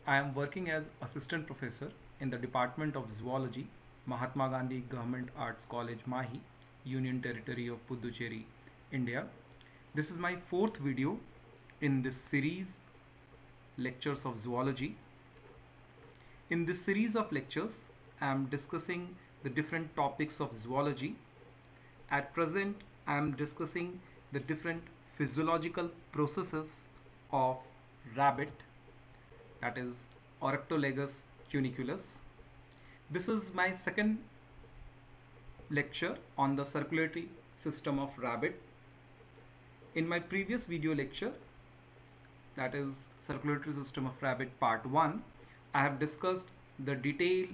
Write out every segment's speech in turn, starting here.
I am working as assistant professor in the Department of Zoology, Mahatma Gandhi Government Arts College, Mahi, Union Territory of Puducherry, India. This is my fourth video in this series, Lectures of Zoology. In this series of lectures, I am discussing the different topics of zoology. At present, I am discussing the different physiological processes of rabbit, that is Oryctolagus cuniculus. This is my second lecture on the circulatory system of rabbit. In my previous video lecture, that is circulatory system of rabbit part 1, I have discussed the detailed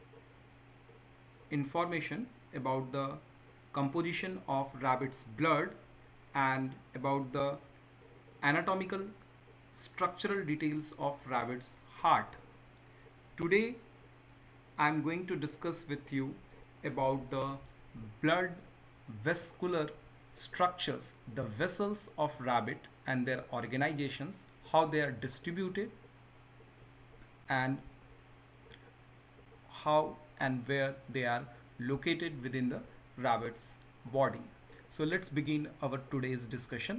information about the composition of rabbit's blood and about the anatomical structural details of rabbit's heart. Today I am going to discuss with you about the blood vascular structures, the vessels of rabbit and their organizations, how they are distributed, and how and where they are located within the rabbit's body. So let's begin our today's discussion.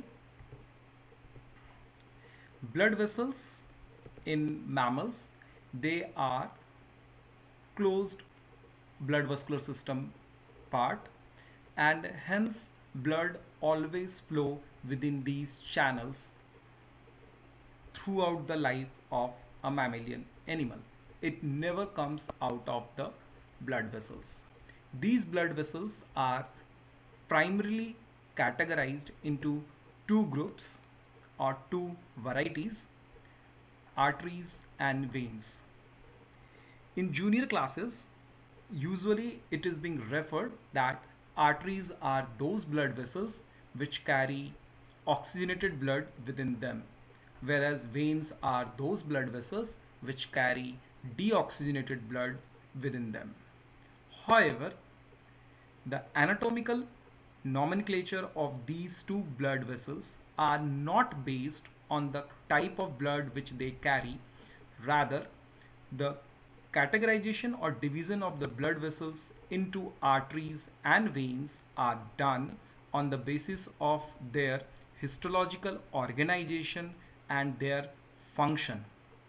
Blood vessels in mammals, they are closed blood vascular system part, and hence blood always flow within these channels throughout the life of a mammalian animal. It never comes out of the blood vessels. These blood vessels are primarily categorized into two groups or two varieties, arteries and veins. In junior classes, usually it is being referred that arteries are those blood vessels which carry oxygenated blood within them, whereas veins are those blood vessels which carry deoxygenated blood within them. However, the anatomical nomenclature of these two blood vessels are not based on the type of blood which they carry. Rather, the categorization or division of the blood vessels into arteries and veins are done on the basis of their histological organization and their function.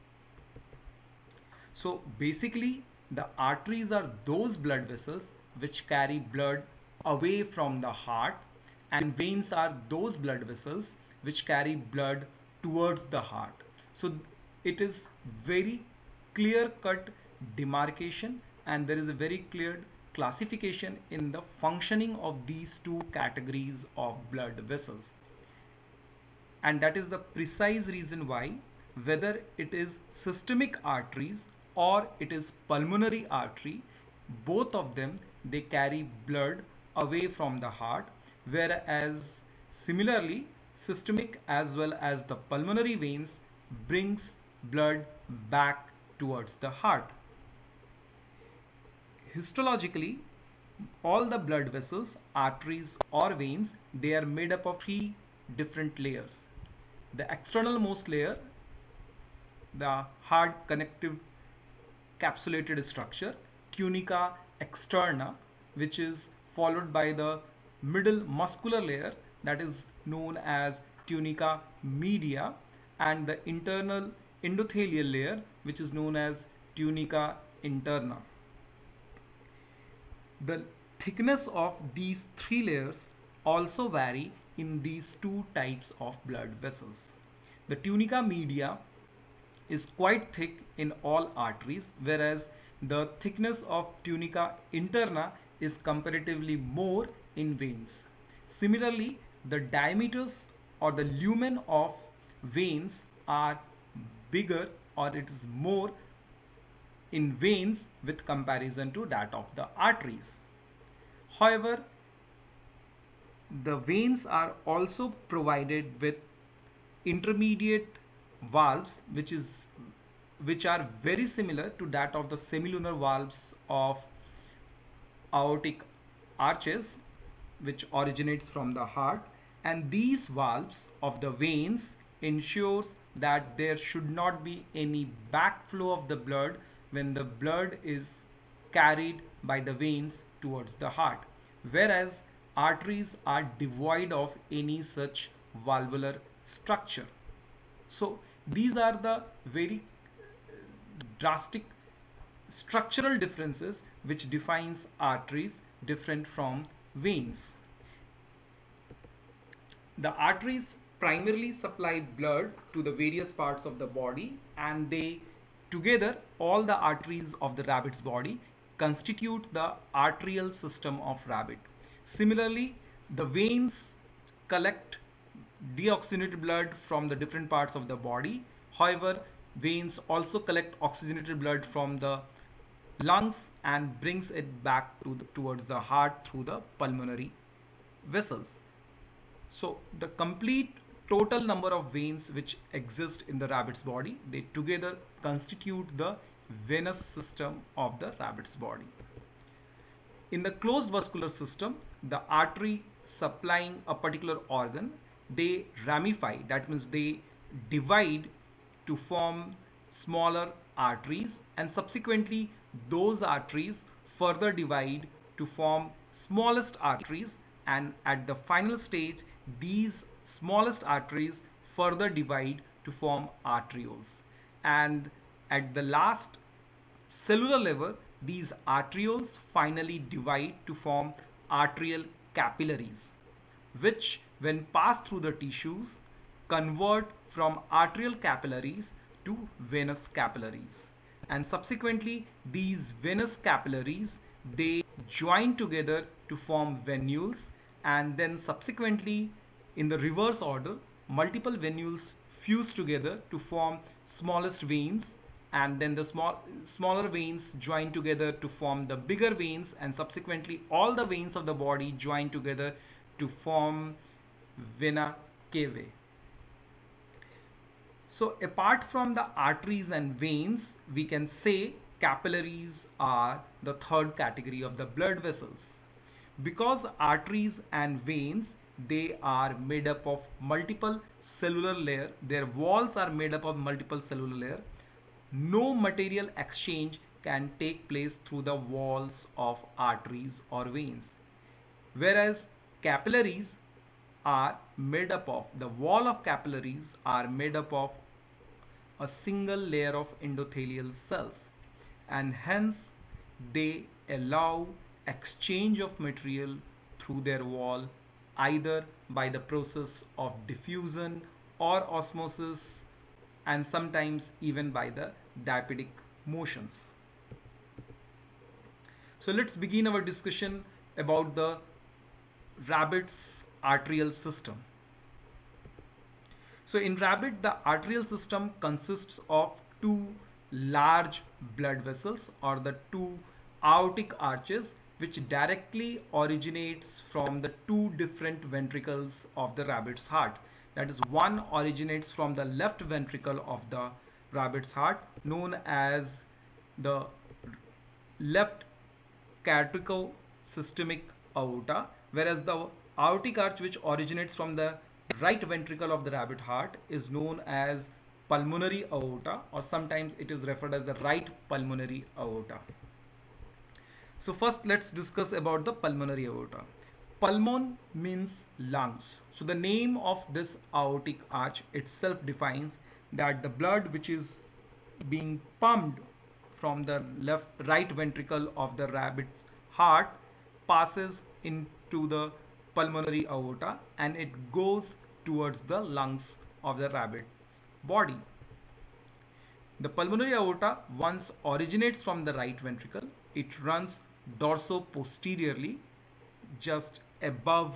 So basically, the arteries are those blood vessels which carry blood away from the heart, and veins are those blood vessels which carry blood towards the heart. So it is very clear cut demarcation, and there is a very clear classification in the functioning of these two categories of blood vessels. And that is the precise reason why, whether it is systemic arteries or it is pulmonary artery, both of them, they carry blood away from the heart, whereas similarly systemic as well as the pulmonary veins brings blood back towards the heart. Histologically, all the blood vessels, arteries or veins, they are made up of three different layers. The external most layer, the hard connective capsulated structure, tunica externa, which is followed by the middle muscular layer, that is known as tunica media, and the internal endothelial layer, which is known as tunica interna. The thickness of these three layers also vary in these two types of blood vessels. The tunica media is quite thick in all arteries, whereas the thickness of tunica interna is comparatively more in veins. Similarly, the diameters or the lumen of veins are bigger, or it is more in veins with comparison to that of the arteries. However, the veins are also provided with intermediate valves which are very similar to that of the semilunar valves of aortic arches, which originates from the heart, and these valves of the veins ensures that there should not be any backflow of the blood when the blood is carried by the veins towards the heart, whereas arteries are devoid of any such valvular structure. So these are the very drastic structural differences which defines arteries different from veins. The arteries primarily supply blood to the various parts of the body, and they together, all the arteries of the rabbit's body constitute the arterial system of rabbit. Similarly, the veins collect deoxygenated blood from the different parts of the body. However, veins also collect oxygenated blood from the lungs and brings it back towards the heart through the pulmonary vessels. So the complete total number of veins which exist in the rabbit's body, they together constitute the venous system of the rabbit's body. In the closed vascular system, the artery supplying a particular organ, they ramify, that means they divide to form smaller arteries, and subsequently those arteries further divide to form smallest arteries, and at the final stage these smallest arteries further divide to form arterioles, and at the last cellular level these arterioles finally divide to form arterial capillaries, which when passed through the tissues convert from arterial capillaries to venous capillaries, and subsequently these venous capillaries, they join together to form venules, and then subsequently in the reverse order multiple venules fuse together to form smallest veins, and then the smaller veins join together to form the bigger veins, and subsequently all the veins of the body join together to form vena cava. So apart from the arteries and veins, we can say capillaries are the third category of the blood vessels. Because arteries and veins, they are made up of multiple cellular layer, their walls are made up of multiple cellular layer, no material exchange can take place through the walls of arteries or veins. Whereas capillaries are made up of, the wall of capillaries are made up of a single layer of endothelial cells, and hence they allow exchange of material through their wall either by the process of diffusion or osmosis, and sometimes even by the diapetic motions. So let's begin our discussion about the rabbit's arterial system. So in rabbit, the arterial system consists of two large blood vessels, or the two aortic arches, which directly originates from the two different ventricles of the rabbit's heart. That is, one originates from the left ventricle of the rabbit's heart, known as the left cardiaco-systemic aorta, whereas the aortic arch which originates from the right ventricle of the rabbit heart is known as pulmonary aorta, or sometimes it is referred as the right pulmonary aorta. So first let's discuss about the pulmonary aorta. Pulmon means lungs. So the name of this aortic arch itself defines that the blood which is being pumped from the right ventricle of the rabbit's heart passes into the pulmonary aorta and it goes towards the lungs of the rabbit's body. The pulmonary aorta once originates from the right ventricle. It runs dorso-posteriorly just above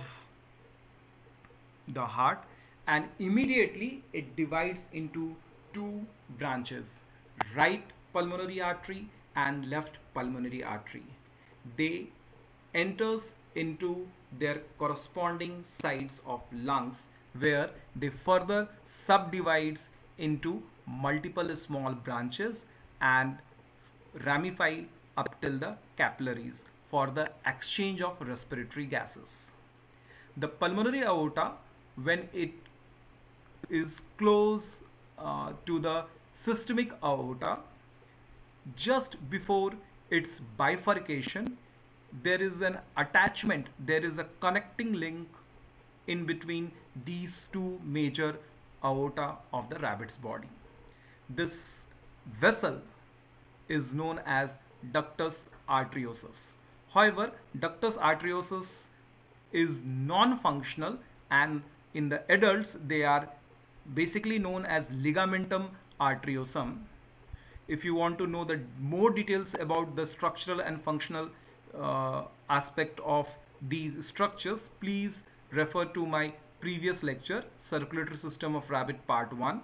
the heart, and immediately it divides into two branches, right pulmonary artery and left pulmonary artery. They enters into their corresponding sides of lungs, where they further subdivides into multiple small branches and ramify up till the capillaries for the exchange of respiratory gases. The pulmonary aorta, when it is close to the systemic aorta. Just before its bifurcation, there is an attachment, there is a connecting link in between these two major aorta of the rabbit's body. This vessel is known as ductus arteriosus. However, ductus arteriosus is non-functional, and in the adults they are basically known as ligamentum arteriosum. If you want to know the more details about the structural and functional aspect of these structures, please refer to my previous lecture, Circulatory System of Rabbit Part 1.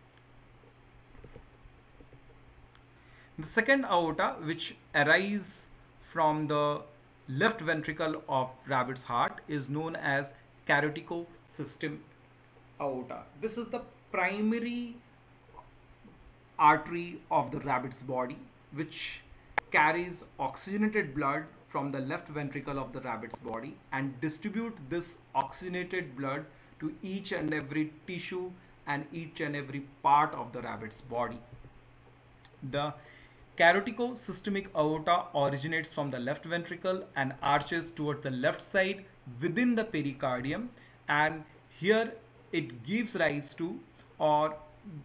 The second aorta, which arises from the left ventricle of rabbit's heart, is known as carotidosystem aorta. This is the primary artery of the rabbit's body, which carries oxygenated blood from the left ventricle of the rabbit's body and distribute this oxygenated blood to each and every tissue and each and every part of the rabbit's body. The carotidosystemic aorta originates from the left ventricle and arches towards the left side within the pericardium, and here it gives rise to or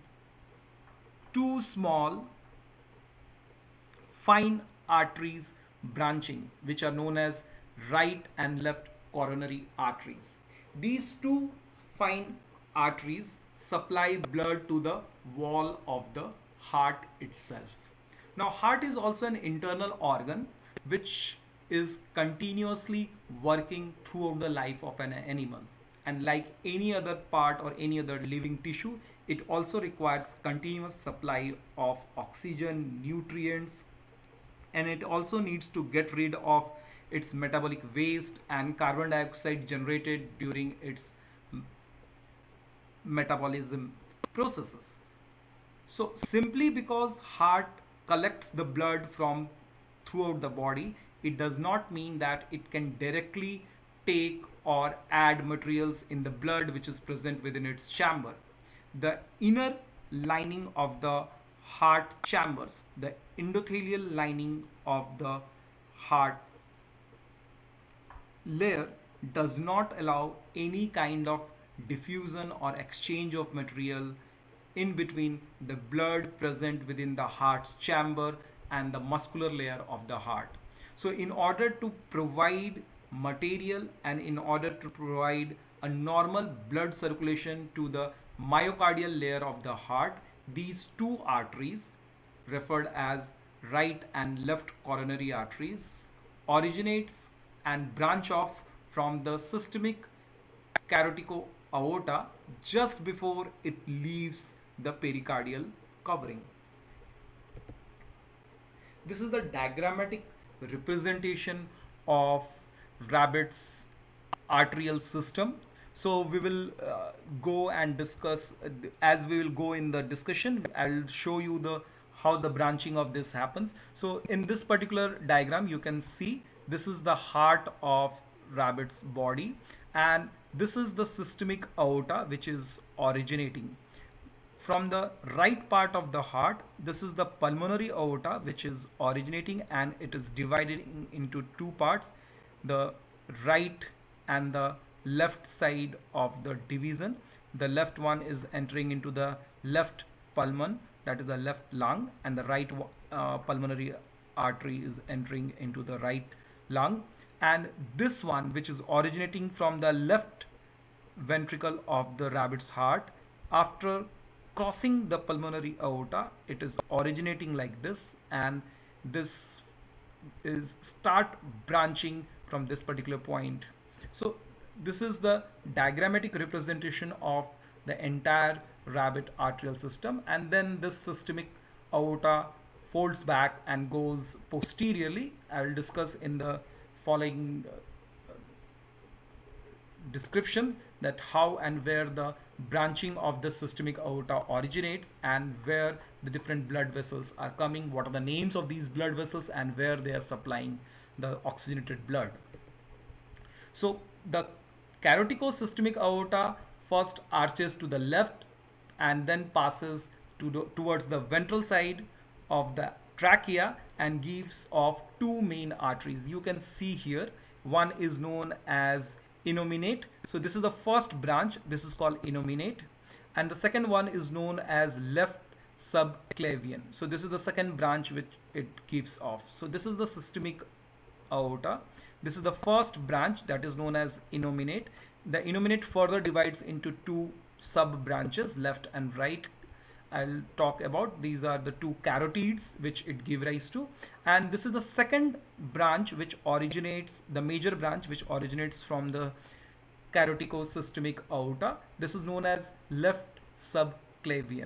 two small fine arteries branching, which are known as right and left coronary arteries. These two fine arteries supply blood to the wall of the heart itself. Now, heart is also an internal organ which is continuously working throughout the life of an animal, and like any other part or any other living tissue, it also requires continuous supply of oxygen, nutrients, and it also needs to get rid of its metabolic waste and carbon dioxide generated during its metabolism processes. So simply because heart collects the blood from throughout the body, it does not mean that it can directly take or add materials in the blood which is present within its chamber. The inner lining of the heart chambers, the endothelial lining of the heart layer, does not allow any kind of diffusion or exchange of material in between the blood present within the heart's chamber and the muscular layer of the heart. So in order to provide material and in order to provide a normal blood circulation to the myocardial layer of the heart, these two arteries, referred as right and left coronary arteries, originates and branch off from the systemic carotid aorta just before it leaves the pericardial covering. This is the diagrammatic representation of rabbit's arterial system. So we will go and discuss, as we will go in the discussion, I'll show you the how the branching of this happens. So in this particular diagram, you can see this is the heart of rabbit's body, and this is the systemic aorta which is originating. From the right part of the heart, this is the pulmonary aorta which is originating, and it is divided into two parts, the right and the left side of the division. The left one is entering into the left pulmon, that is the left lung, and the right pulmonary artery is entering into the right lung. And this one, which is originating from the left ventricle of the rabbit's heart, after crossing the pulmonary aorta, it is originating like this, and this is start branching from this particular point. So this is the diagrammatic representation of the entire rabbit arterial system, and then this systemic aorta folds back and goes posteriorly. I will discuss in the following description that how and where the branching of the systemic aorta originates and where the different blood vessels are coming, what are the names of these blood vessels, and where they are supplying the oxygenated blood. So the carotidosystemic aorta first arches to the left and then passes towards the ventral side of the trachea and gives off two main arteries. You can see here, one is known as innominate. So this is the first branch, this is called innominate, and the second one is known as left subclavian. So this is the second branch which it gives off. So this is the systemic aorta. This is the first branch, that is known as innominate. The innominate further divides into two sub branches, left and right. I'll talk about. These are the two carotids which it gives rise to, and this is the second branch which originates, the major branch which originates from the carotidosystemic aorta. This is known as left subclavian.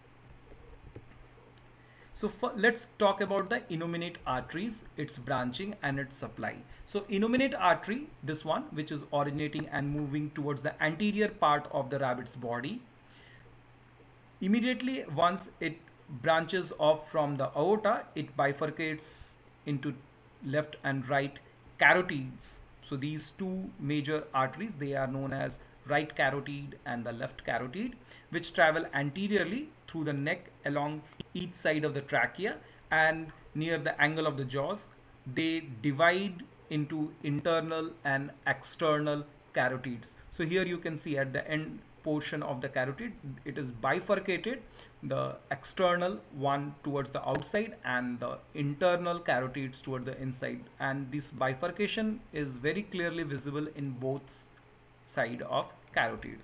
So let's talk about the innominate arteries, its branching and its supply. So innominate artery, this one which is originating and moving towards the anterior part of the rabbit's body. Immediately once it branches off from the aorta, it bifurcates into left and right carotids. So these two major arteries, they are known as right carotid and the left carotid, which travel anteriorly through the neck along each side of the trachea, and near the angle of the jaws they divide into internal and external carotids. So here you can see at the end portion of the carotid, it is bifurcated, the external one towards the outside and the internal carotids toward the inside, and this bifurcation is very clearly visible in both sides of carotids.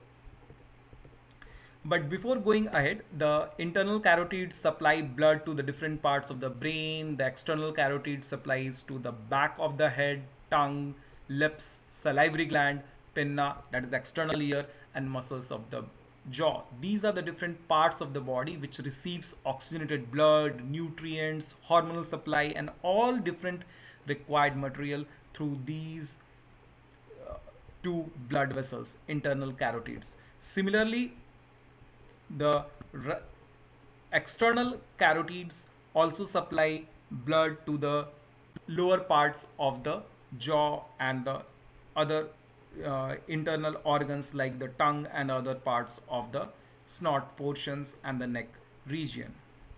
But before going ahead, the internal carotids supply blood to the different parts of the brain. The external carotid supplies to the back of the head, tongue, lips, salivary gland, pinna, that is the external ear, and muscles of the jaw. These are the different parts of the body which receives oxygenated blood, nutrients, hormonal supply, and all different required material through these two blood vessels, internal carotids. Similarly, the external carotids also supply blood to the lower parts of the jaw and the other internal organs like the tongue and other parts of the snot portions and the neck region.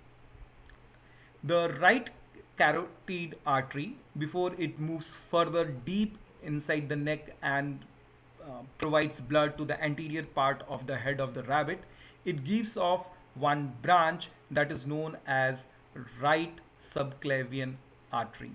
The right carotid artery, before it moves further deep inside the neck and provides blood to the anterior part of the head of the rabbit, it gives off one branch that is known as right subclavian artery.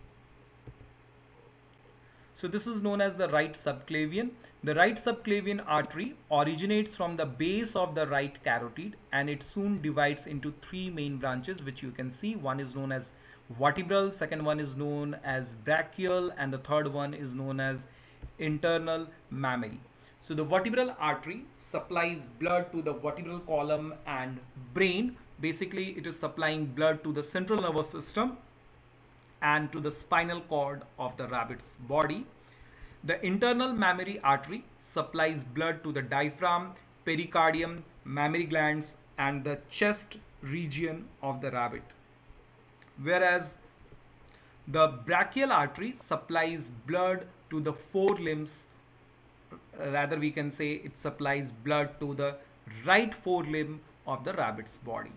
So this is known as the right subclavian. The right subclavian artery originates from the base of the right carotid, and it soon divides into three main branches which you can see. One is known as vertebral, second one is known as brachial, and the third one is known as internal mammary. So the vertebral artery supplies blood to the vertebral column and brain. Basically, it is supplying blood to the central nervous system and to the spinal cord of the rabbit's body. The internal mammary artery supplies blood to the diaphragm, pericardium, mammary glands, and the chest region of the rabbit. Whereas the brachial artery supplies blood to the forelimbs, rather we can say it supplies blood to the right forelimb of the rabbit's body.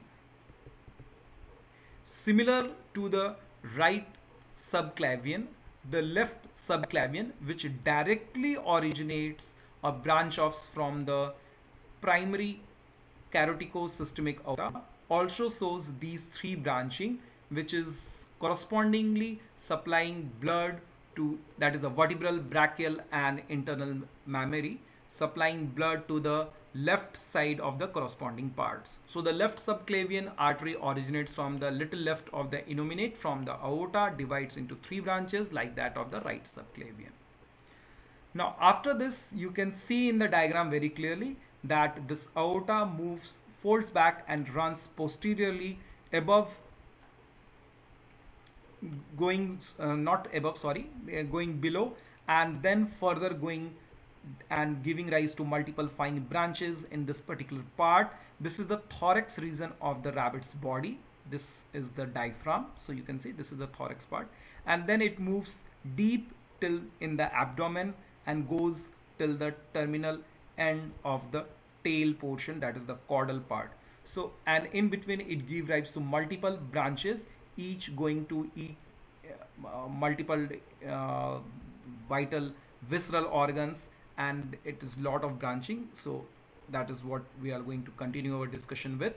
Similar to the right subclavian, the left subclavian, which directly originates or branch off from the primary carotidosystemic aorta, also shows these three branching, which is correspondingly supplying blood to, that is the vertebral, brachial, and internal mammary, supplying blood to the left side of the corresponding parts. So the left subclavian artery originates from the little left of the innominate from the aorta, divides into three branches like that of the right subclavian. Now after this, you can see in the diagram very clearly that this aorta moves, folds back and runs posteriorly above, going going below, and then further going and giving rise to multiple fine branches in this particular part. This is the thorax region of the rabbit's body. This is the diaphragm, so you can see this is the thorax part, and then it moves deep till in the abdomen and goes till the terminal end of the tail portion, that is the caudal part. So, and in between it gives rise to multiple branches, each going to multiple uh, vital visceral organs, and it is lot of branching. So that is what we are going to continue our discussion with.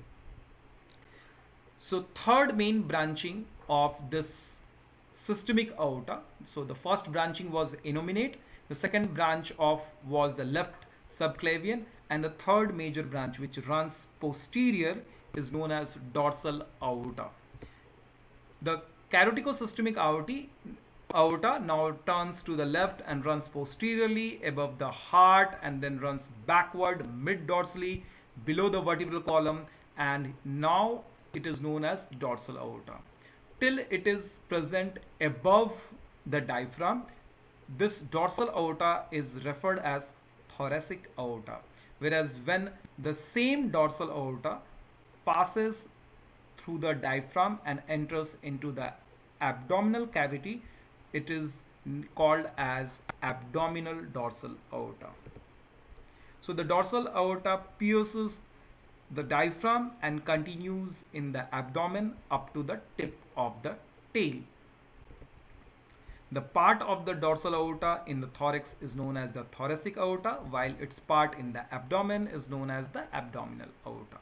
So third main branching of this systemic aorta. So the first branching was innominate, the second branch of was the left subclavian, and the third major branch which runs posterior is known as dorsal aorta. The carotidosystemic aorta now turns to the left and runs posteriorly above the heart, and then runs backward mid-dorsally below the vertebral column, and now it is known as dorsal aorta. Till it is present above the diaphragm, this dorsal aorta is referred as thoracic aorta, whereas when the same dorsal aorta passes through the diaphragm and enters into the abdominal cavity, it is called as abdominal dorsal aorta. So the dorsal aorta pierces the diaphragm and continues in the abdomen up to the tip of the tail. The part of the dorsal aorta in the thorax is known as the thoracic aorta, while its part in the abdomen is known as the abdominal aorta.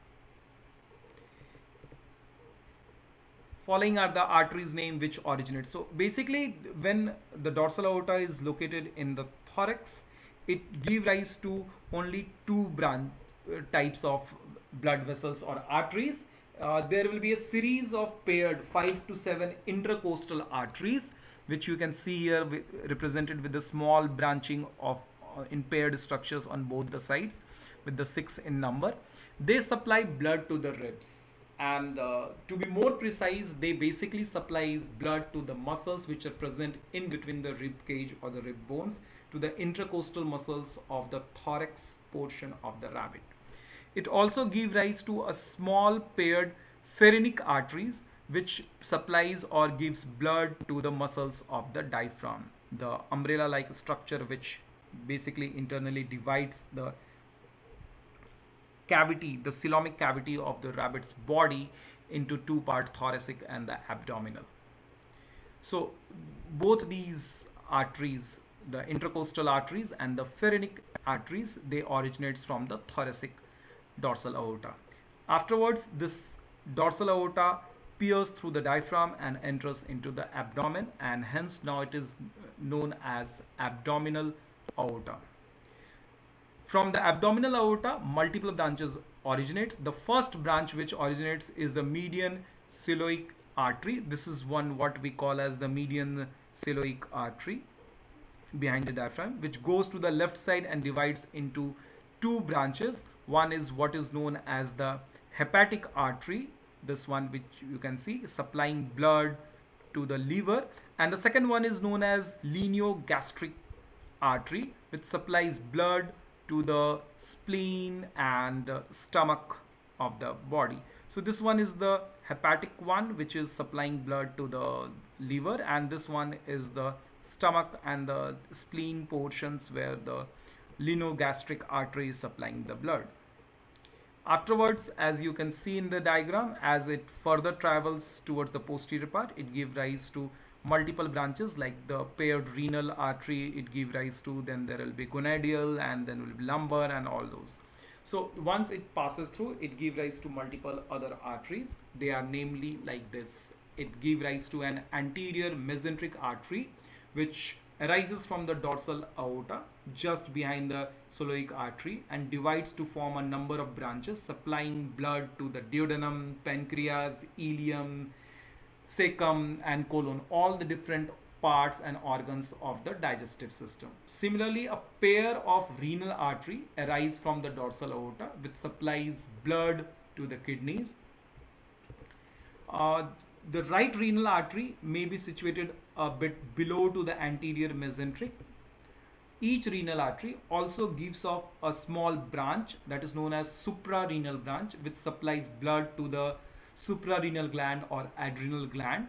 Following are the arteries name which originate. So basically, when the dorsal aorta is located in the thorax, it gives rise to only two types of blood vessels or arteries. There will be a series of paired 5 to 7 intercostal arteries, which you can see here represented with the small branching of in paired structures on both the sides, with the 6 in number. They supply blood to the ribs, and to be more precise, they basically supplies blood to the muscles which are present in between the rib cage or the rib bones, to the intercostal muscles of the thorax portion of the rabbit. It also gives rise to a small paired phrenic arteries which supplies or gives blood to the muscles of the diaphragm, the umbrella like structure which basically internally divides the cavity, the coelomic cavity of the rabbit's body into two parts, thoracic and the abdominal. So both these arteries, the intercostal arteries and the phrenic arteries, they originates from the thoracic dorsal aorta. Afterwards, this dorsal aorta pierces through the diaphragm and enters into the abdomen, and hence now it is known as abdominal aorta. From the abdominal aorta, multiple branches originate. The first branch which originates is the median coeloic artery. This is one what we call as the median coeloic artery behind the diaphragm, which goes to the left side and divides into two branches. One is what is known as the hepatic artery, this one which you can see supplying blood to the liver, and the second one is known as lineogastric artery, which supplies blood to the spleen and stomach of the body. So this one is the hepatic one, which is supplying blood to the liver, and this one is the stomach and the spleen portions where the lineogastric artery is supplying the blood. Afterwards, as you can see in the diagram, as it further travels towards the posterior part, it gives rise to multiple branches like the paired renal artery, it gives rise to, then there will be gonadial, and then will be lumbar and all those. So once it passes through, it gives rise to multiple other arteries. They are namely like this. It gives rise to an anterior mesenteric artery which arises from the dorsal aorta just behind the coeloic artery and divides to form a number of branches supplying blood to the duodenum, pancreas, ileum, cecum and colon, all the different parts and organs of the digestive system. Similarly, a pair of renal artery arise from the dorsal aorta which supplies blood to the kidneys. The right renal artery may be situated a bit below to the anterior mesenteric. Each renal artery also gives off a small branch that is known as suprarenal branch, which supplies blood to the suprarenal gland or adrenal gland.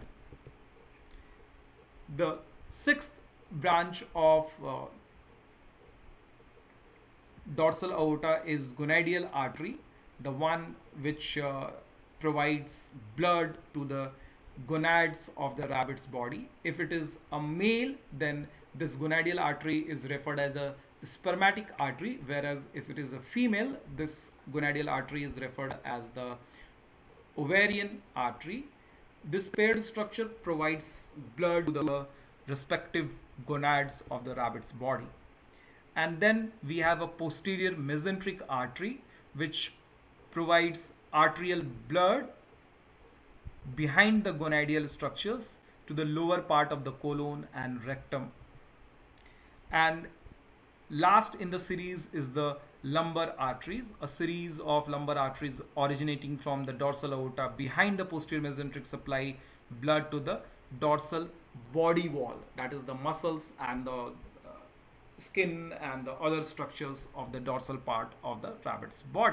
The sixth branch of dorsal aorta is gonadial artery, the one which provides blood to the gonads of the rabbit's body. If it is a male, then this gonadial artery is referred as a spermatic artery, whereas if it is a female, this gonadial artery is referred as the ovarian artery. This paired structure provides blood to the respective gonads of the rabbit's body. And then we have a posterior mesenteric artery which provides arterial blood behind the gonadial structures to the lower part of the colon and rectum. And last in the series is the lumbar arteries, a series of lumbar arteries originating from the dorsal aorta behind the posterior mesenteric supply blood to the dorsal body wall, that is the muscles and the skin and the other structures of the dorsal part of the rabbit's body.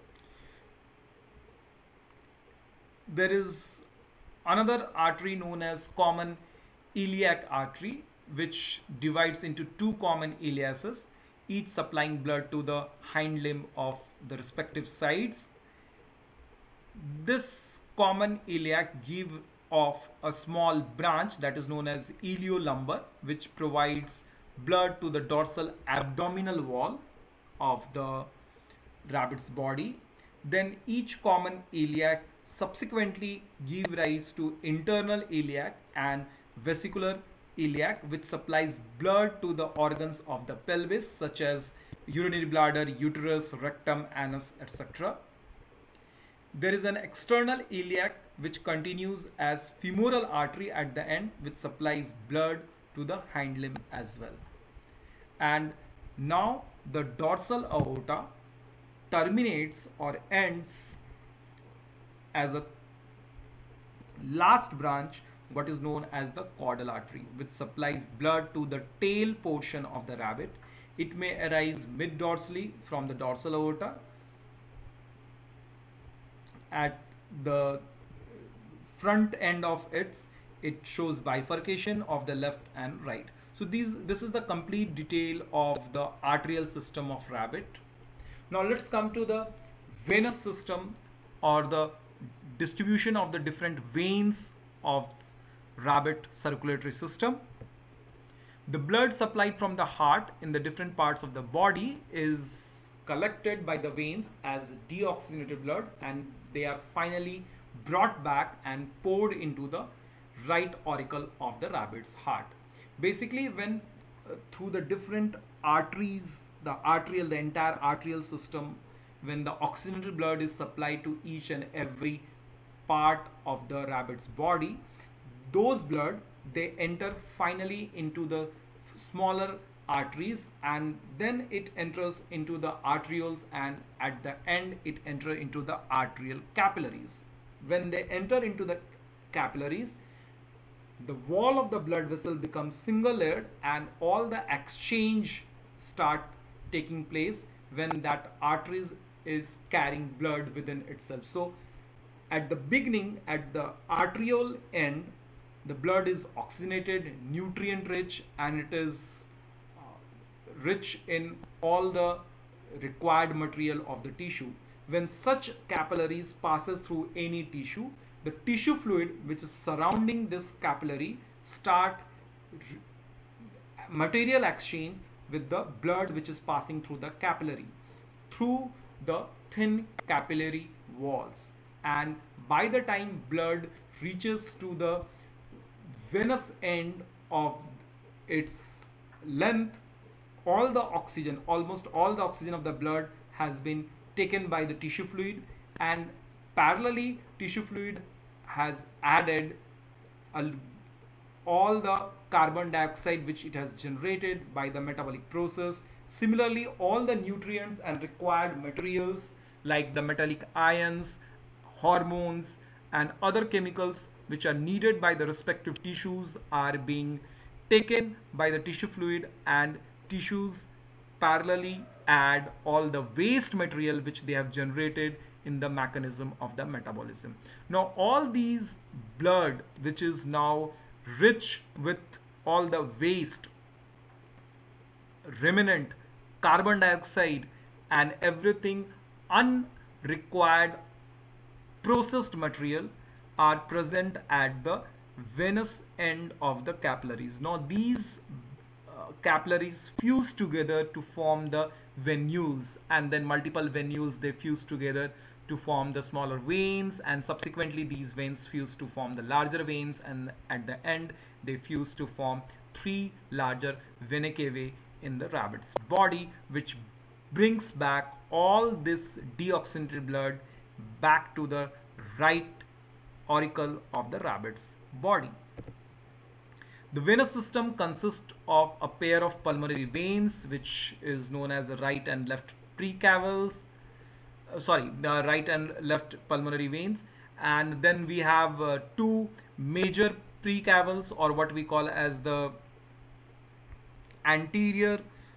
There is another artery known as common iliac artery, which divides into two common iliacs, each supplying blood to the hind limb of the respective sides. This common iliac gives off a small branch that is known as iliolumbar, which provides blood to the dorsal abdominal wall of the rabbit's body. Then each common iliac subsequently give rise to internal iliac and vesicular iliac, which supplies blood to the organs of the pelvis such as urinary bladder, uterus, rectum, anus, etc. There is an external iliac which continues as femoral artery at the end, which supplies blood to the hind limb as well. And now the dorsal aorta terminates or ends as a last branch, what is known as the caudal artery, which supplies blood to the tail portion of the rabbit. It may arise mid-dorsally from the dorsal aorta. At the front end of it shows bifurcation of the left and right. So this is the complete detail of the arterial system of rabbit. Now let's come to the venous system, or the distribution of the different veins of rabbit circulatory system. The blood supplied from the heart in the different parts of the body is collected by the veins as deoxygenated blood, and they are finally brought back and poured into the right auricle of the rabbit's heart. Basically, when through the different arteries, the entire arterial system, when the oxygenated blood is supplied to each and every part of the rabbit's body, those blood, they enter finally into the smaller arteries, and then it enters into the arterioles, and at the end it enters into the arterial capillaries. When they enter into the capillaries, the wall of the blood vessel becomes single layered, and all the exchange start taking place when that arteries is carrying blood within itself. So at the beginning, at the arteriole end, the blood is oxygenated, nutrient rich, and it is rich in all the required material of the tissue. When such capillaries passes through any tissue, the tissue fluid which is surrounding this capillary start material exchange with the blood which is passing through the capillary through the thin capillary walls. And by the time blood reaches to the venous end of its length, all the oxygen, almost all the oxygen of the blood has been taken by the tissue fluid, and parallelly tissue fluid has added all the carbon dioxide which it has generated by the metabolic process. Similarly, all the nutrients and required materials like the metallic ions, hormones, and other chemicals which are needed by the respective tissues are being taken by the tissue fluid, and tissues parallelly add all the waste material which they have generated in the mechanism of the metabolism. Now all these blood which is now rich with all the waste, remnant, carbon dioxide, and everything unrequired processed material are present at the venous end of the capillaries. Now these capillaries fuse together to form the venules, and then multiple venules they fuse together to form the smaller veins, and subsequently these veins fuse to form the larger veins, and at the end they fuse to form three larger venae cavae in the rabbit's body, which brings back all this deoxygenated blood back to the right auricle of the rabbit's body. The venous system consists of a pair of pulmonary veins, which is known as the right and left precavals. The right and left pulmonary veins, and then we have two major precavals, or what we call as the anterior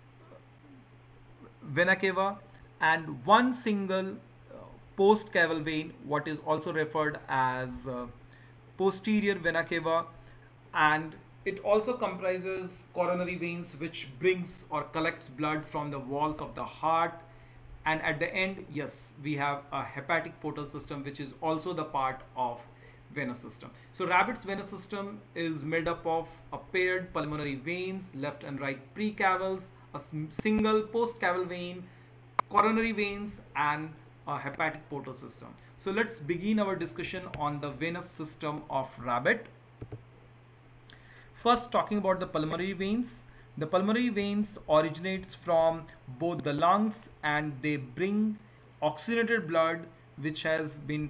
vena cava, and one single post caval vein, what is also referred as posterior vena cava, and it also comprises coronary veins, which brings or collects blood from the walls of the heart. And at the end, yes, we have a hepatic portal system, which is also the part of venous system. So rabbit's venous system is made up of a paired pulmonary veins, left and right precavals, a single postcaval vein, coronary veins, and a hepatic portal system. So let's begin our discussion on the venous system of rabbit. First, talking about the pulmonary veins. The pulmonary veins originates from both the lungs, and they bring oxygenated blood which has been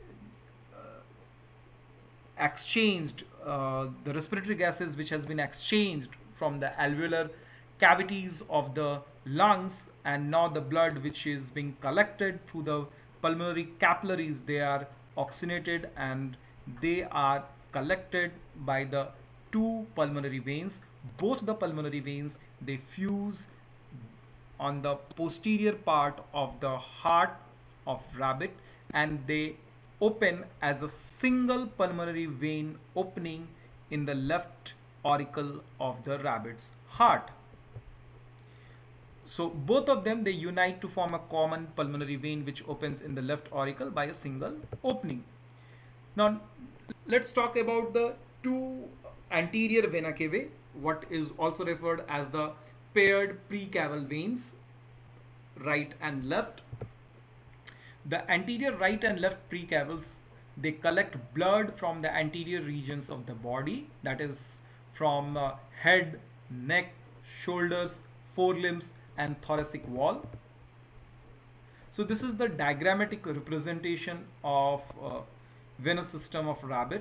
exchanged, the respiratory gases which has been exchanged from the alveolar cavities of the lungs, and now the blood which is being collected through the pulmonary capillaries, they are oxygenated and they are collected by the two pulmonary veins. Both the pulmonary veins, they fuse on the posterior part of the heart of rabbit, and they open as a single pulmonary vein opening in the left auricle of the rabbit's heart. So both of them, they unite to form a common pulmonary vein which opens in the left auricle by a single opening. Now let's talk about the two anterior vena cavae, what is also referred as the paired precaval veins, right and left. The anterior right and left precavals, they collect blood from the anterior regions of the body, that is from head, neck, shoulders, forelimbs, and thoracic wall. So this is the diagrammatic representation of venous system of rabbit.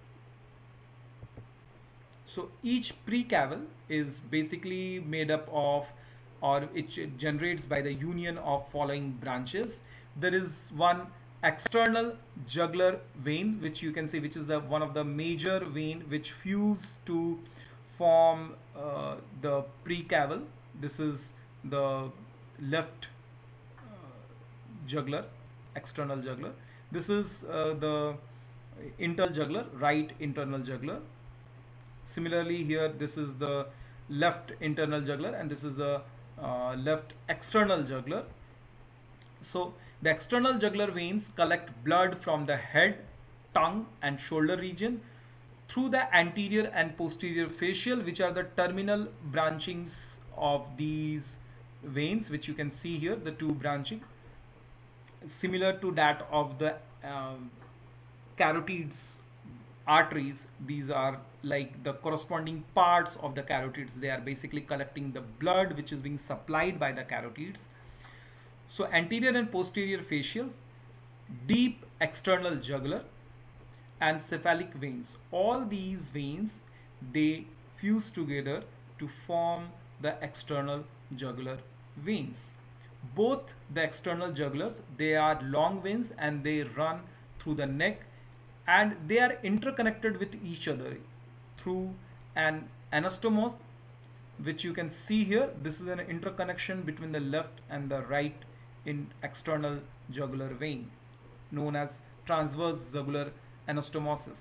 So each precaval is basically made up of, or it generates by the union of following branches. There is one external jugular vein, which you can see, which is the one of the major vein which fuse to form the precaval. This is the left jugular, external jugular. This is the internal jugular, right internal jugular. Similarly here, this is the left internal jugular, and this is the left external jugular. So the external jugular veins collect blood from the head, tongue, and shoulder region through the anterior and posterior fascial, which are the terminal branchings of these veins, which you can see here, the two branching, similar to that of the carotids arteries. These are like the corresponding parts of the carotids. They are basically collecting the blood which is being supplied by the carotids. So anterior and posterior fascials, deep external jugular, and cephalic veins, all these veins, they fuse together to form the external jugular veins. Both the external jugulars, they are long veins and they run through the neck, and they are interconnected with each other through an anastomose, which you can see here. This is an interconnection between the left and the right in external jugular vein, known as transverse jugular anastomosis.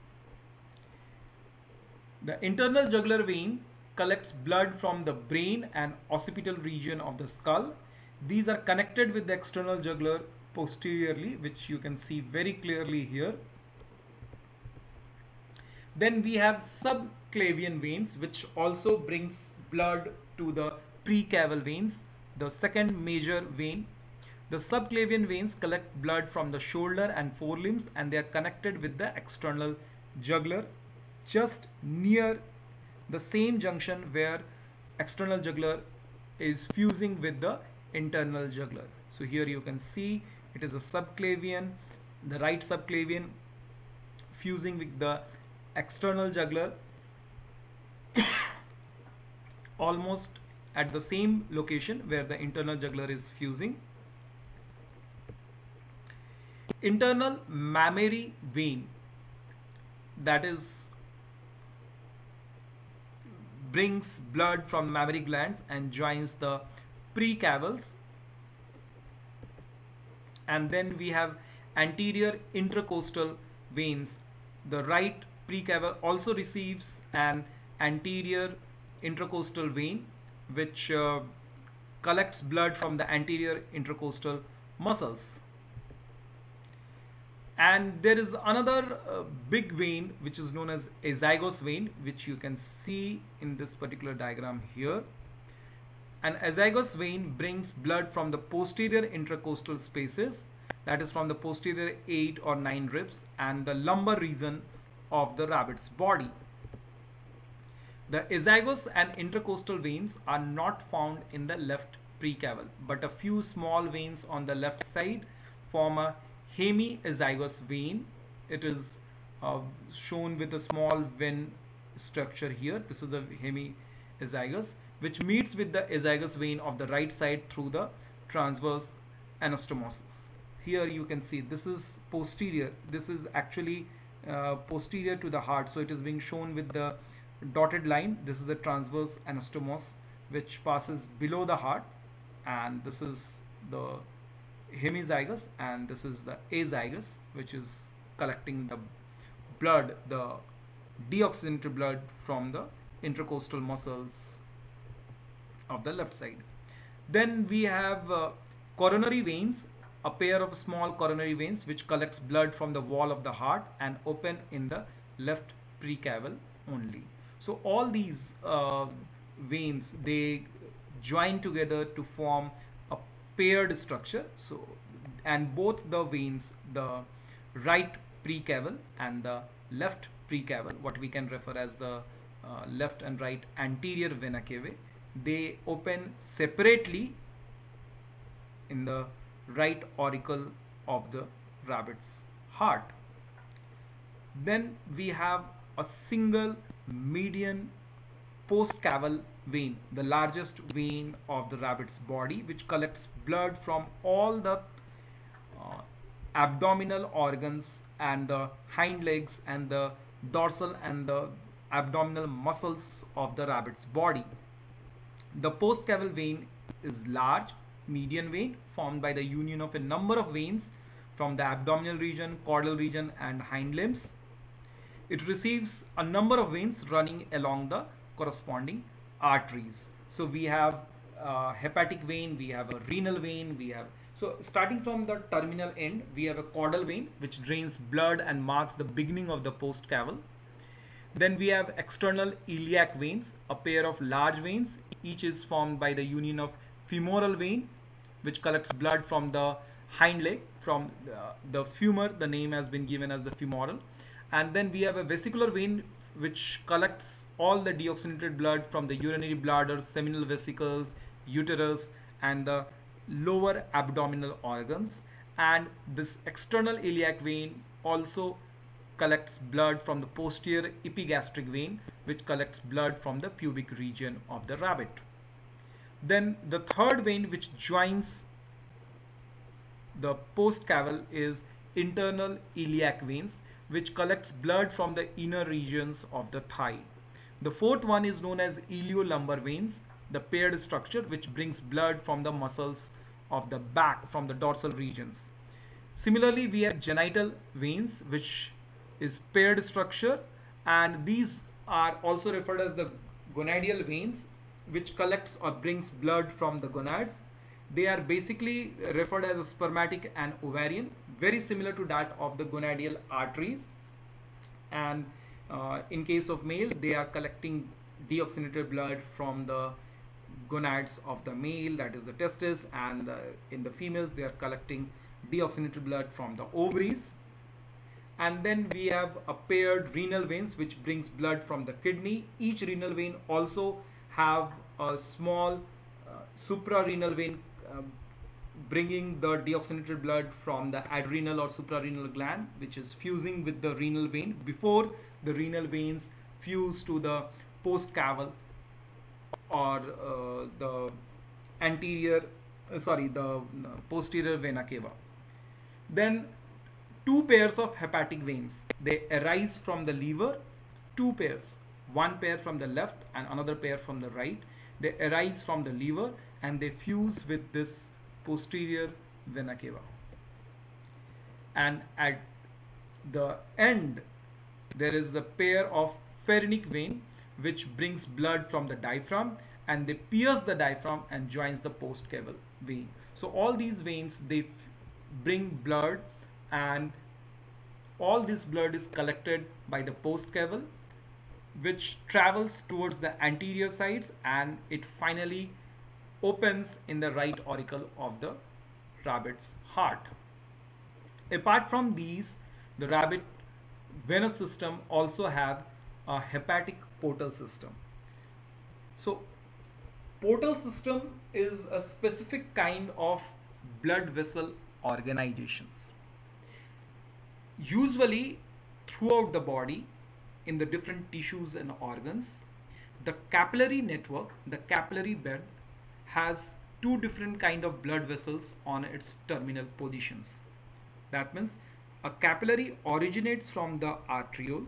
The internal jugular vein collects blood from the brain and occipital region of the skull. These are connected with the external jugular posteriorly, which you can see very clearly here. Then we have subclavian veins, which also brings blood to the precaval veins, the second major vein. The subclavian veins collect blood from the shoulder and forelimbs, and they are connected with the external jugular just near the same junction where external jugular is fusing with the internal jugular. So here you can see it is a subclavian, the right subclavian fusing with the external jugular almost at the same location where the internal jugular is fusing. Internal mammary vein, that is, brings blood from mammary glands and joins the precavals. And then we have anterior intercostal veins. The right precaval also receives an anterior intercostal vein which collects blood from the anterior intercostal muscles. And there is another big vein which is known as azygos vein, which you can see in this particular diagram here. An azygos vein brings blood from the posterior intercostal spaces, that is from the posterior 8 or 9 ribs and the lumbar region of the rabbit's body. The azygos and intercostal veins are not found in the left precaval, but a few small veins on the left side form a hemiazygos vein. It is shown with a small vein structure here. This is the hemiazygos, which meets with the azygos vein of the right side through the transverse anastomosis. Here you can see this is posterior. This is actually posterior to the heart, so it is being shown with the dotted line. This is the transverse anastomos which passes below the heart, and this is the hemizygous, and this is the azygous, which is collecting the blood, the deoxygenated blood from the intercostal muscles of the left side. Then we have coronary veins, a pair of small coronary veins which collects blood from the wall of the heart and open in the left precaval only. So all these veins, they join together to form a paired structure. So, and both the veins, the right precaval and the left precaval, what we can refer as the left and right anterior vena cavae, they open separately in the right auricle of the rabbit's heart. Then we have a single median postcaval vein, the largest vein of the rabbit's body, which collects blood from all the abdominal organs and the hind legs and the dorsal and the abdominal muscles of the rabbit's body. The postcaval vein is large median vein formed by the union of a number of veins from the abdominal region, caudal region and hind limbs. It receives a number of veins running along the corresponding arteries. So we have hepatic vein, we have a renal vein, we have, so starting from the terminal end, we have a caudal vein which drains blood and marks the beginning of the postcaval. Then we have external iliac veins, a pair of large veins. Each is formed by the union of femoral vein, which collects blood from the hind leg, from the femur. The name has been given as the femoral. And then we have a vesicular vein which collects all the deoxygenated blood from the urinary bladder, seminal vesicles, uterus and the lower abdominal organs. And this external iliac vein also collects blood from the posterior epigastric vein, which collects blood from the pubic region of the rabbit. Then the third vein which joins the postcaval is internal iliac veins, which collects blood from the inner regions of the thigh. The fourth one is known as iliolumbar veins, the paired structure which brings blood from the muscles of the back, from the dorsal regions. Similarly, we have genital veins, which is paired structure, and these are also referred as the gonadial veins, which collects or brings blood from the gonads. They are basically referred as a spermatic and ovarian, very similar to that of the gonadial arteries. And in case of male, they are collecting deoxygenated blood from the gonads of the male, that is the testis, and in the females they are collecting deoxygenated blood from the ovaries. And then we have a paired renal veins which brings blood from the kidney. Each renal vein also have a small suprarenal vein bringing the deoxygenated blood from the adrenal or suprarenal gland, which is fusing with the renal vein before the renal veins fuse to the postcaval or the posterior vena cava. Then two pairs of hepatic veins, they arise from the liver, two pairs, one pair from the left and another pair from the right. They arise from the liver and they fuse with this posterior vena cava. And at the end there is a pair of phrenic vein which brings blood from the diaphragm, and they pierce the diaphragm and joins the postcaval vein. So all these veins, they bring blood, and all this blood is collected by the postcaval, which travels towards the anterior sides, and it finally opens in the right auricle of the rabbit's heart. Apart from these, the rabbit venous system also have a hepatic portal system. So portal system is a specific kind of blood vessel organizations. Usually throughout the body, in the different tissues and organs, the capillary network, the capillary bed, has two different kind of blood vessels on its terminal positions. That means a capillary originates from the arteriole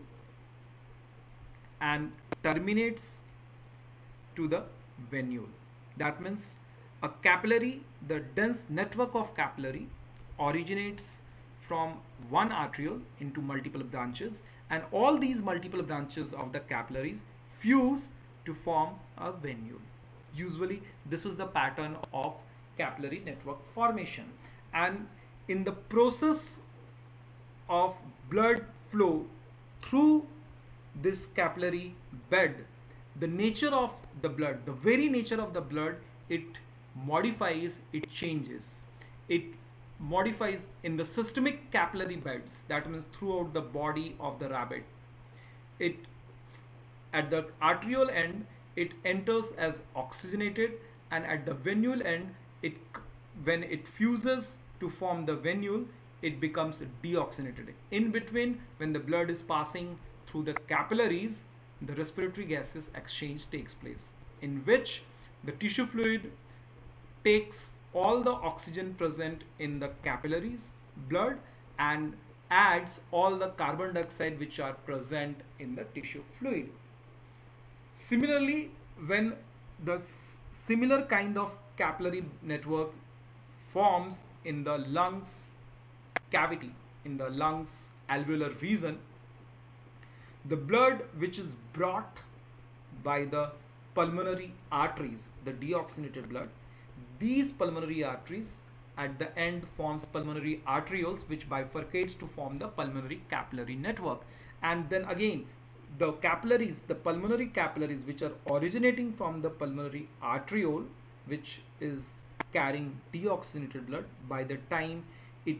and terminates to the venule. That means a capillary, the dense network of capillary, originates from one arteriole into multiple branches, and all these multiple branches of the capillaries fuse to form a venule. Usually this is the pattern of capillary network formation. And in the process of blood flow through this capillary bed, the nature of the blood, the very nature of the blood, it modifies, it changes. It modifies in the systemic capillary beds, that means throughout the body of the rabbit. It, at the arterial end, it enters as oxygenated, and at the venule end, when it fuses to form the venule, it becomes deoxygenated. In between, when the blood is passing through the capillaries, the respiratory gases exchange takes place, in which the tissue fluid takes all the oxygen present in the capillaries blood and adds all the carbon dioxide which are present in the tissue fluid. Similarly, when the similar kind of capillary network forms in the lungs cavity, in the lungs alveolar region, the blood which is brought by the pulmonary arteries, the deoxygenated blood, these pulmonary arteries at the end forms pulmonary arterioles, which bifurcates to form the pulmonary capillary network. And then again, the capillaries, the pulmonary capillaries which are originating from the pulmonary arteriole, which is carrying deoxygenated blood, by the time it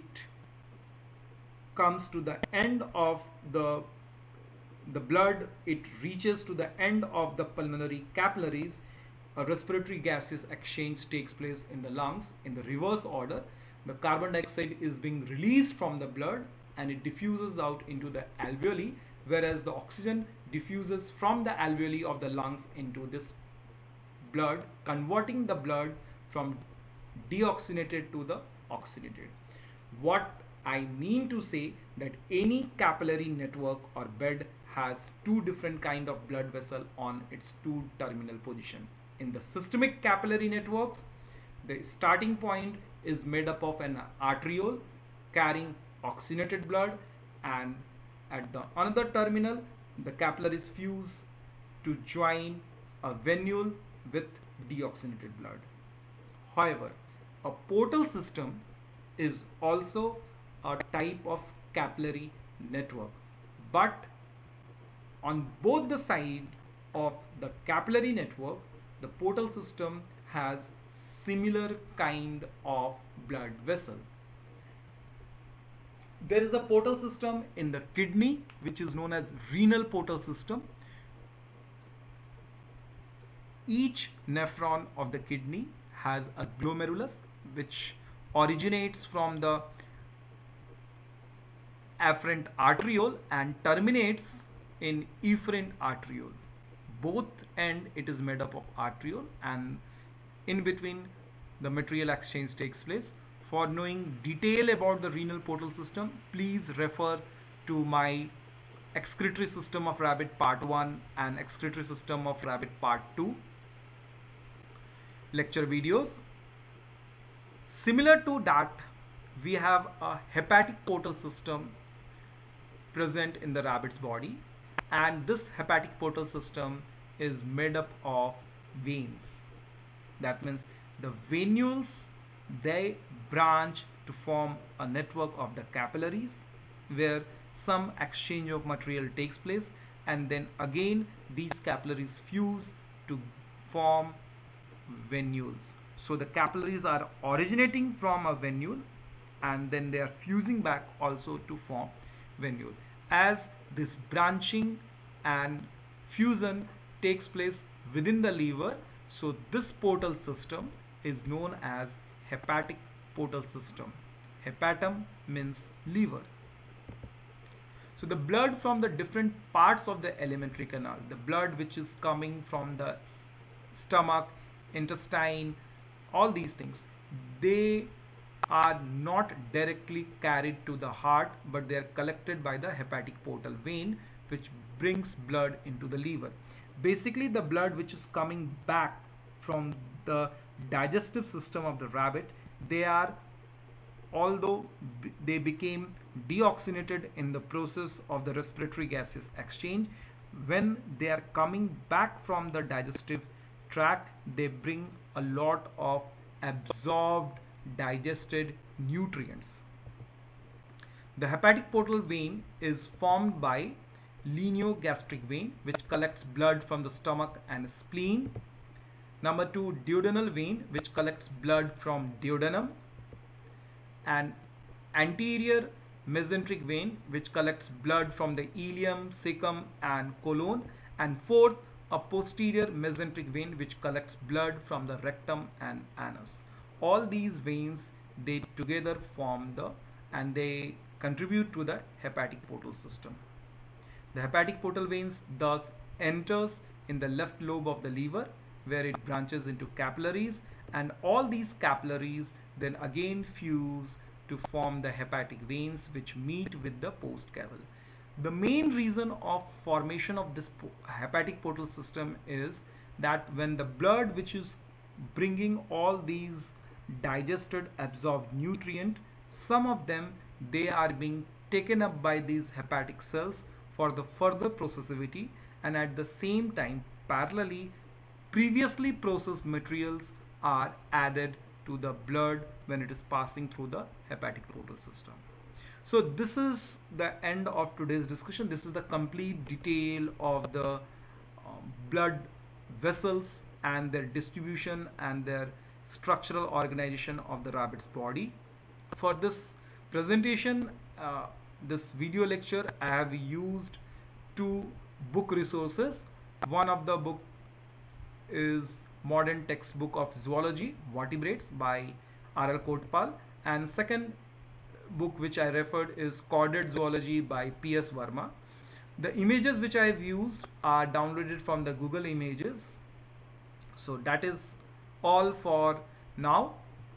comes to the end of the blood, it reaches to the end of the pulmonary capillaries, a respiratory gases exchange takes place in the lungs in the reverse order. The carbon dioxide is being released from the blood and it diffuses out into the alveoli, whereas the oxygen diffuses from the alveoli of the lungs into this blood, converting the blood from deoxygenated to the oxygenated. What I mean to say that any capillary network or bed has two different kind of blood vessel on its two terminal position. In the systemic capillary networks, the starting point is made up of an arteriole carrying oxygenated blood, and at the another terminal, the capillaries fuse to join a venule with deoxygenated blood. However, A portal system is also a type of capillary network, but on both the side of the capillary network, the portal system has similar kind of blood vessel. There is a portal system in the kidney which is known as renal portal system. Each nephron of the kidney has a glomerulus which originates from the afferent arteriole and terminates in efferent arteriole. Both end it is made up of arteriole, and in between the material exchange takes place. For knowing detail about the renal portal system, please refer to my excretory system of rabbit part 1 and excretory system of rabbit part 2 lecture videos. Similar to that, we have a hepatic portal system present in the rabbit's body, and this hepatic portal system is made up of veins. That means the venules, they branch to form a network of the capillaries where some exchange of material takes place, and then again these capillaries fuse to form venules. So the capillaries are originating from a venule and then they are fusing back also to form venule. As this branching and fusion takes place within the liver, so this portal system is known as hepatic portal system. Hepatum means liver. So the blood from the different parts of the alimentary canal, the blood which is coming from the stomach, intestine, all these things, they are not directly carried to the heart, but they are collected by the hepatic portal vein, which brings blood into the liver. Basically, the blood which is coming back from the digestive system of the rabbit, they are, although they became deoxygenated in the process of the respiratory gases exchange, when they are coming back from the digestive tract, they bring a lot of absorbed digested nutrients. The hepatic portal vein is formed by lineogastric vein, which collects blood from the stomach and spleen. Number 2, duodenal vein, which collects blood from duodenum, and anterior mesenteric vein, which collects blood from the ileum, cecum and colon, and 4th, a posterior mesenteric vein which collects blood from the rectum and anus. All these veins, they together form the, and they contribute to the hepatic portal system. The hepatic portal veins thus enters in the left lobe of the liver, where it branches into capillaries, and all these capillaries then again fuse to form the hepatic veins which meet with the postcaval. The main reason of formation of this hepatic portal system is that when the blood which is bringing all these digested absorbed nutrient, some of them, they are being taken up by these hepatic cells for the further processivity, and at the same time parallelly previously processed materials are added to the blood when it is passing through the hepatic portal system. So this is the end of today's discussion. This is the complete detail of the blood vessels and their distribution and their structural organization of the rabbit's body. For this presentation, this video lecture, I have used 2 book resources. One of the book is Modern Textbook of Zoology, Vertebrates by R.L. Kotpal, and second book which I referred is Corded Zoology by P.S. Verma. The images which I have used are downloaded from the Google Images. So that is all for now.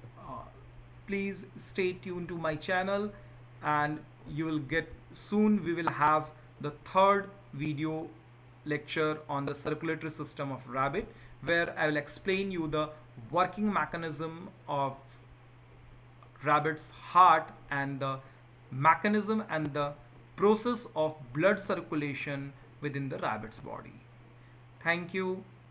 Please stay tuned to my channel, and you will get soon, we will have the 3rd video lecture on the circulatory system of rabbit, where I will explain you the working mechanism of rabbit's heart and the mechanism and the process of blood circulation within the rabbit's body. Thank you.